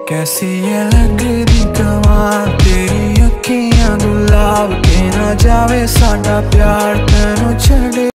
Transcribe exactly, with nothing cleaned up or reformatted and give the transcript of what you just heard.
कैसी ये लगदी कमाल तेरी अखियां गुलाब के ना जावे साडा प्यार तेनू छड़े।